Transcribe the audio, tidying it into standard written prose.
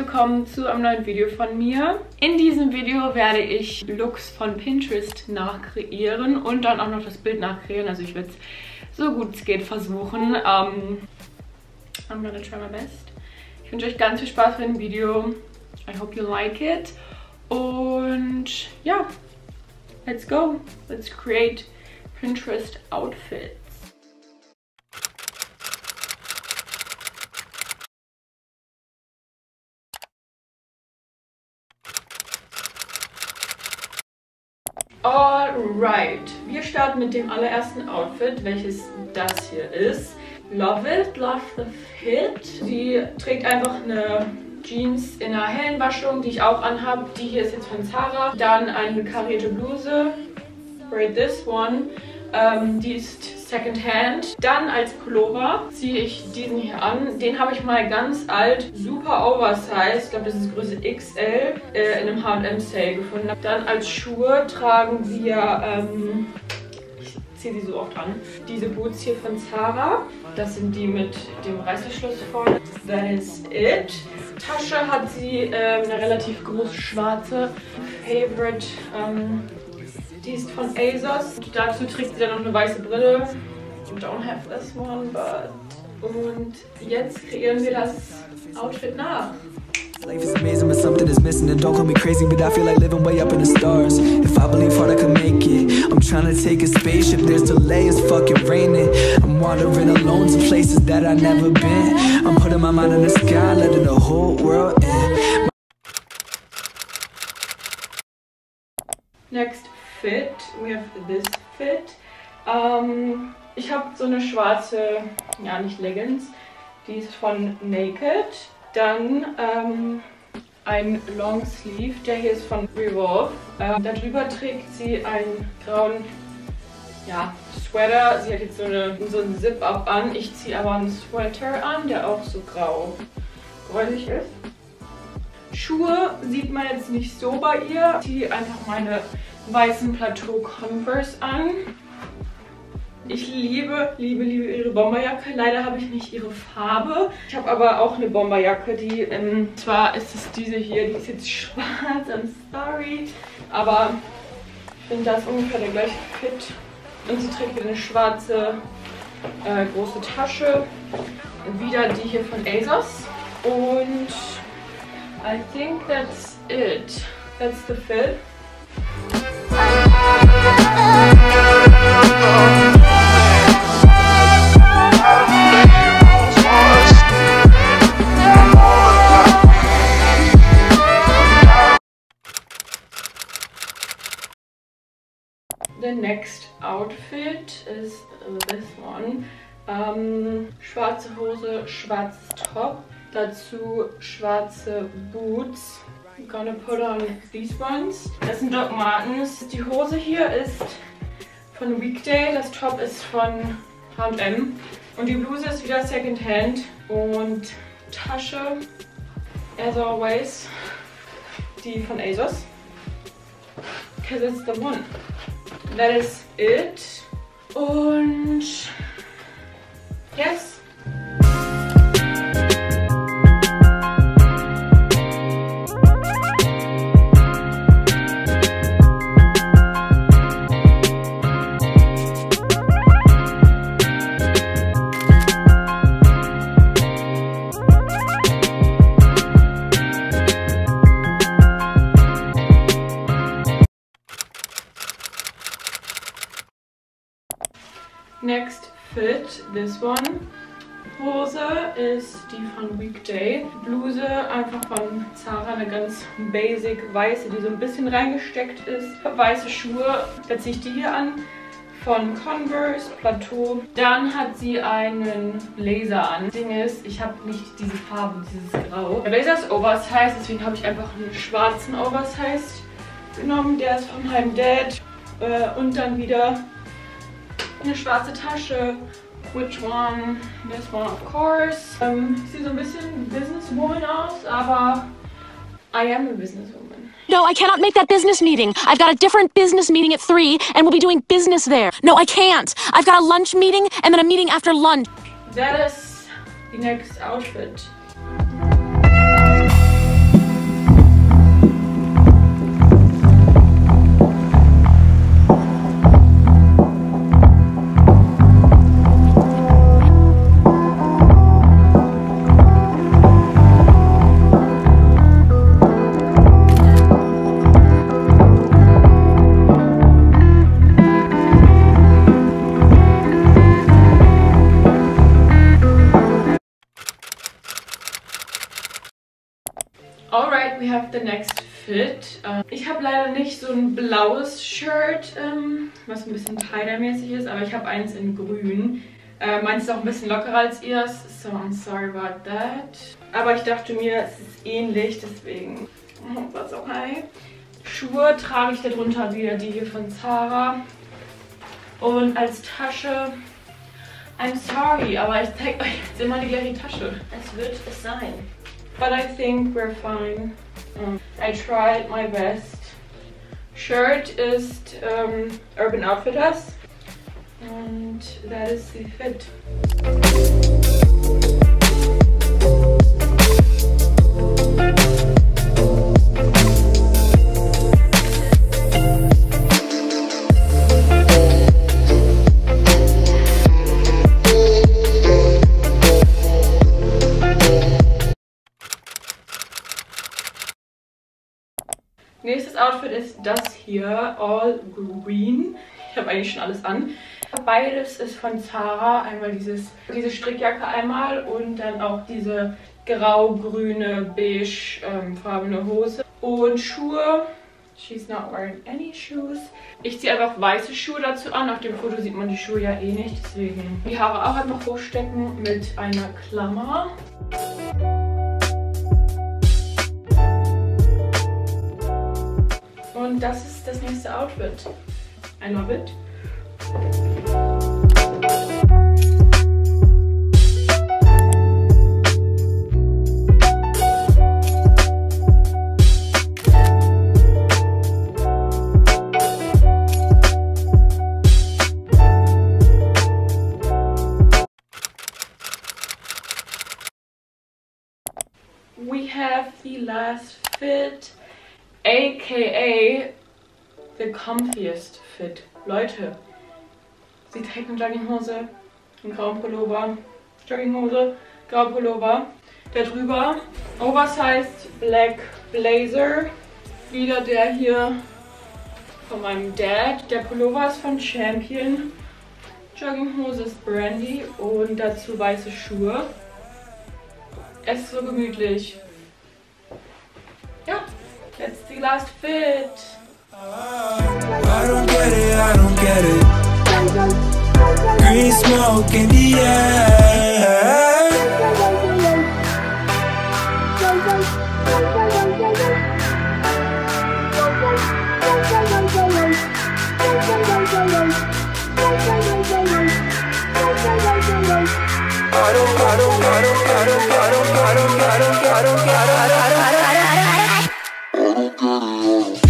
willkommen zu einem neuen Video von mir. In diesem Video werde ich Looks von Pinterest nachkreieren und dann auch noch das Bild nachkreieren. Also ich werde es so gut es geht versuchen. I'm gonna try my best. Ich wünsche euch ganz viel Spaß bei dem Video. I hope you like it. Und ja, let's go. Let's create Pinterest outfits. Alright, wir starten mit dem allerersten Outfit, welches das hier ist. Love it, love the fit. Sie trägt einfach eine Jeans in einer hellen Waschung, die ich auch anhabe. Die hier ist jetzt von Zara. Dann eine karierte Bluse, right this one. Die ist Secondhand. Dann als Pullover ziehe ich diesen hier an. Den habe ich mal ganz alt, super oversized, ich glaube das ist Größe XL, in einem H&M Sale gefunden. Dann als Schuhe tragen wir, ich ziehe sie so oft an, diese Boots hier von Zara. Das sind die mit dem Reißverschluss vorne. That is it. Tasche hat sie eine relativ große schwarze Favorite. Die ist von ASOS. Und dazu trägt sie dann noch eine weiße Brille. Don't have this one, but... Und jetzt kreieren wir das Outfit nach. Life is amazing, but something is missing. And don't call me crazy, but I feel like living way up in the stars. If I believe hard, I can make it. I'm trying to take a spaceship, there's delay, it's fucking raining. I'm wandering alone to places that I've never been. I'm putting my mind in the sky, letting the whole world in. Next fit, we have this fit. Ich habe so eine schwarze, ja nicht Leggings, die ist von Naked. Dann ein Longsleeve, der hier ist von Revolve. Darüber trägt sie einen grauen, ja, Sweater. Sie hat jetzt so einen Zip-Up an. Ich ziehe aber einen Sweater an, der auch so grau-gräulich ist. Schuhe sieht man jetzt nicht so bei ihr. Ich ziehe einfach meine weißen Plateau Converse an. Ich liebe ihre Bomberjacke. Leider habe ich nicht ihre Farbe. Ich habe aber auch eine Bomberjacke, die, zwar ist es diese hier, die ist jetzt schwarz, I'm sorry. Aber ich finde, das ist ungefähr der gleiche Fit. Und sie trägt wieder eine schwarze, große Tasche. Wieder die hier von ASOS. Und I think that's it. That's the fit. The next outfit is this one. Schwarze Hose, schwarzes Top, dazu schwarze Boots. I'm gonna put on these ones. Das sind Doc Martens. Die Hose hier ist von Weekday, das Top ist von H&M und die Bluse ist wieder Secondhand und Tasche, as always, die von ASOS. Because it's the one. That is it. Und yes. Next fit, this one. Hose ist die von Weekday. Bluse einfach von Zara, eine ganz basic weiße, die so ein bisschen reingesteckt ist. Weiße Schuhe, da ziehe ich die hier an. Von Converse, Plateau. Dann hat sie einen Blazer an. Das Ding ist, ich habe nicht diese Farbe, dieses Grau. Der Blazer ist oversized, deswegen habe ich einfach einen schwarzen oversized genommen. Der ist von Heim Dad. Und dann wieder eine schwarze Tasche. Which one? This one, of course. Sieht so ein bisschen Businesswoman aus, aber I am a businesswoman. No, I cannot make that business meeting. I've got a different business meeting at 3 and we'll be doing business there. No, I can't. I've got a lunch meeting and then a meeting after lunch. That is the next outfit. have the next fit. Ich habe leider nicht so ein blaues Shirt, was ein bisschen tie-dye-mäßig ist, aber ich habe eins in grün. Meins ist auch ein bisschen lockerer als ihrs, so I'm sorry about that. Aber ich dachte mir, es ist ähnlich, deswegen that's okay. Schuhe trage ich darunter wieder die hier von Zara. Und als Tasche, I'm sorry, aber ich zeige euch jetzt immer die gleiche Tasche. Es wird es sein. But I think we're fine. I tried my best. Shirt ist Urban Outfitters. And that is the fit. Nächstes Outfit ist das hier, all green. Ich habe eigentlich schon alles an. Beides ist von Zara. Einmal diese Strickjacke einmal und dann auch diese grau-grüne, beige farbene Hose. Und Schuhe. She's not wearing any shoes. Ich ziehe einfach weiße Schuhe dazu an. Auf dem Foto sieht man die Schuhe ja eh nicht. Deswegen die Haare auch einfach hochstecken mit einer Klammer. Und das ist das nächste Outfit. I love it. We have the last fit, aka the comfiest fit. Leute, sie trägt eine Jogginghose, einen grauen Pullover, Jogginghose, grauer Pullover. Darüber oversized black blazer. Wieder der hier von meinem Dad. Der Pullover ist von Champion. Jogginghose ist Brandy und dazu weiße Schuhe. Es ist so gemütlich. Ja, that's the last fit. I don't get it, I don't get it. Green smoke in the air. I don't get it.